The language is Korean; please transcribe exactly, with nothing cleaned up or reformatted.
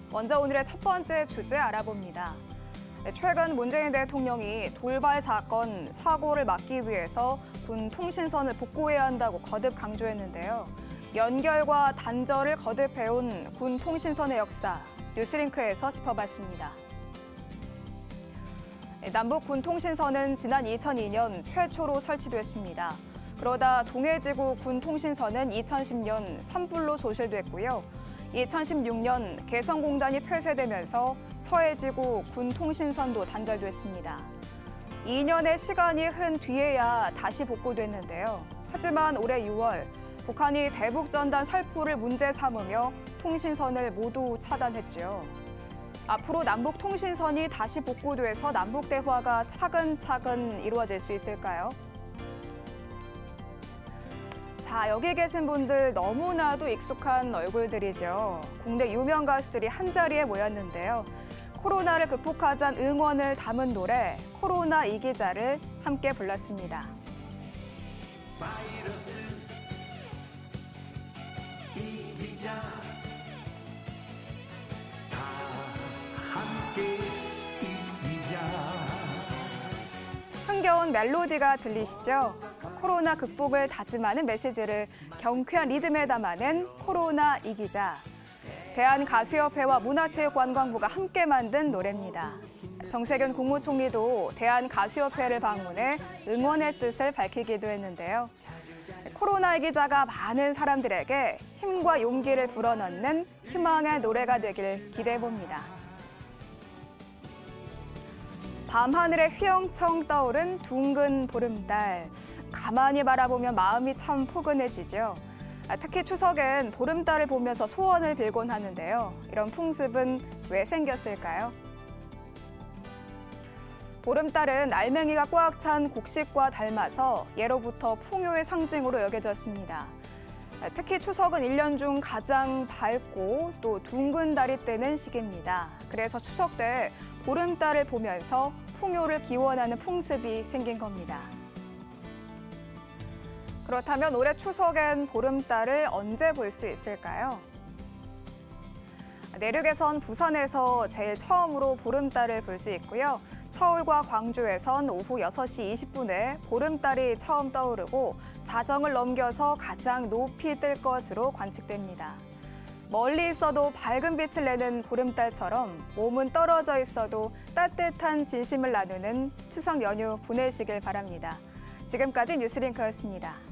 먼저 오늘의 첫 번째 주제 알아봅니다. 최근 문재인 대통령이 돌발 사건, 사고를 막기 위해서 군 통신선을 복구해야 한다고 거듭 강조했는데요. 연결과 단절을 거듭해온 군 통신선의 역사, 뉴스링크에서 짚어봤습니다. 남북 군 통신선은 지난 이천이 년 최초로 설치됐습니다. 그러다 동해지구 군 통신선은 이천십 년 산불로 소실됐고요. 이천십육 년 개성공단이 폐쇄되면서 서해지구 군 통신선도 단절됐습니다. 이 년의 시간이 흐른 뒤에야 다시 복구됐는데요. 하지만 올해 유월 북한이 대북전단 살포를 문제 삼으며 통신선을 모두 차단했죠. 앞으로 남북 통신선이 다시 복구돼서 남북 대화가 차근차근 이루어질 수 있을까요? 자, 여기 계신 분들 너무나도 익숙한 얼굴들이죠. 국내 유명 가수들이 한자리에 모였는데요. 코로나를 극복하자는 응원을 담은 노래 코로나 이기자를 함께 불렀습니다. 바이러스 이기자 다 함께 이기자. 흥겨운 멜로디가 들리시죠? 코로나 극복을 다짐하는 메시지를 경쾌한 리듬에 담아낸 코로나 이기자. 대한가수협회와 문화체육관광부가 함께 만든 노래입니다. 정세균 국무총리도 대한가수협회를 방문해 응원의 뜻을 밝히기도 했는데요. 코로나 이기자가 많은 사람들에게 힘과 용기를 불어넣는 희망의 노래가 되길 기대해봅니다. 밤하늘에 휘영청 떠오른 둥근 보름달. 가만히 바라보면 마음이 참 포근해지죠. 특히 추석엔 보름달을 보면서 소원을 빌곤 하는데요. 이런 풍습은 왜 생겼을까요? 보름달은 알맹이가 꽉 찬 곡식과 닮아서 예로부터 풍요의 상징으로 여겨졌습니다. 특히 추석은 일 년 중 가장 밝고 또 둥근 달이 뜨는 시기입니다. 그래서 추석 때 보름달을 보면서 풍요를 기원하는 풍습이 생긴 겁니다. 그렇다면 올해 추석엔 보름달을 언제 볼 수 있을까요? 내륙에선 부산에서 제일 처음으로 보름달을 볼 수 있고요. 서울과 광주에선 오후 여섯 시 이십 분에 보름달이 처음 떠오르고 자정을 넘겨서 가장 높이 뜰 것으로 관측됩니다. 멀리 있어도 밝은 빛을 내는 보름달처럼 몸은 떨어져 있어도 따뜻한 진심을 나누는 추석 연휴 보내시길 바랍니다. 지금까지 뉴스링크였습니다.